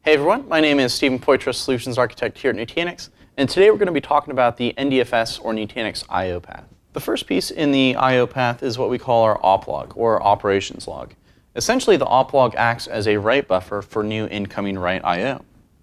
Hey everyone, my name is Stephen Poitras, Solutions Architect here at Nutanix, and today we're going to be talking about the NDFS or Nutanix I/O path. The first piece in the I/O path is what we call our op log or operations log. Essentially, the op log acts as a write buffer for new incoming write I/O.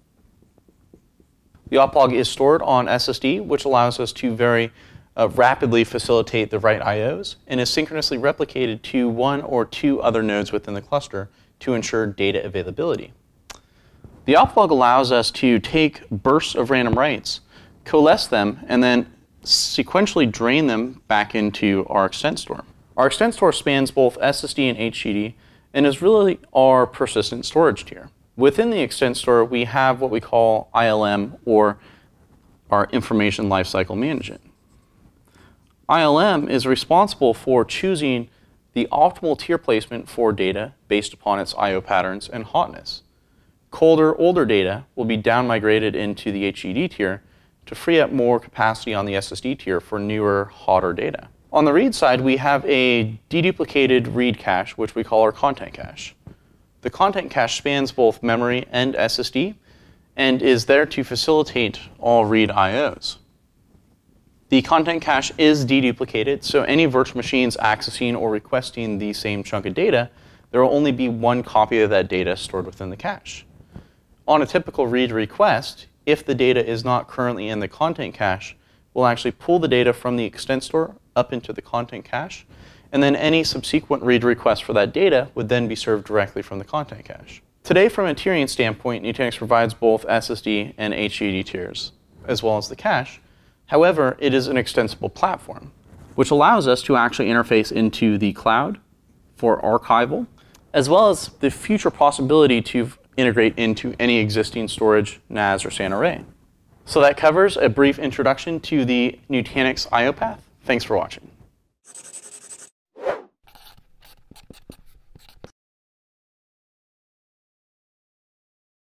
The op log is stored on SSD, which allows us to very rapidly facilitate the write I/Os, and is synchronously replicated to one or two other nodes within the cluster to ensure data availability. The op log allows us to take bursts of random writes, coalesce them, and then sequentially drain them back into our extent store. Our extent store spans both SSD and HDD and is really our persistent storage tier. Within the extent store, we have what we call ILM, or our Information Lifecycle Management. ILM is responsible for choosing the optimal tier placement for data based upon its I/O patterns and hotness. Colder, older data will be down migrated into the HDD tier to free up more capacity on the SSD tier for newer, hotter data. On the read side, we have a deduplicated read cache, which we call our content cache. The content cache spans both memory and SSD and is there to facilitate all read I/Os. The content cache is deduplicated, so any virtual machines accessing or requesting the same chunk of data, there will only be one copy of that data stored within the cache. On a typical read request, if the data is not currently in the content cache, we'll actually pull the data from the extent store up into the content cache, and then any subsequent read request for that data would then be served directly from the content cache. Today, from a tiering standpoint, Nutanix provides both SSD and HDD tiers, as well as the cache. However, it is an extensible platform, which allows us to actually interface into the cloud for archival, as well as the future possibility to integrate into any existing storage, NAS, or SAN array. So that covers a brief introduction to the Nutanix I/O path. Thanks for watching.